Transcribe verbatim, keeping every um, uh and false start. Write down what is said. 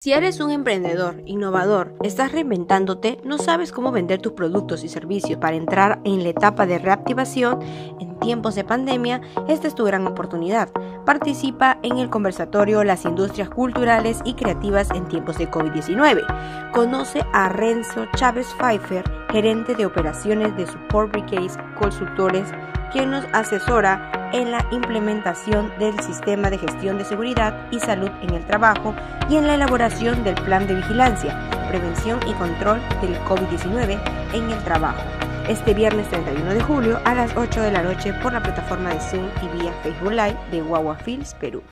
Si eres un emprendedor, innovador, estás reinventándote, no sabes cómo vender tus productos y servicios para entrar en la etapa de reactivación en tiempos de pandemia, esta es tu gran oportunidad. Participa en el conversatorio Las industrias culturales y creativas en tiempos de COVID diecinueve. Conoce a Renzo Chávez Pfeiffer, gerente de operaciones de Support Brigades Consultores, quien nos asesora en la implementación del sistema de gestión de seguridad y salud en el trabajo y en la elaboración del plan de vigilancia, prevención y control del COVID diecinueve en el trabajo. Este viernes treinta y uno de julio a las ocho de la noche por la plataforma de Zoom y vía Facebook Live de Guagua Fields, Perú.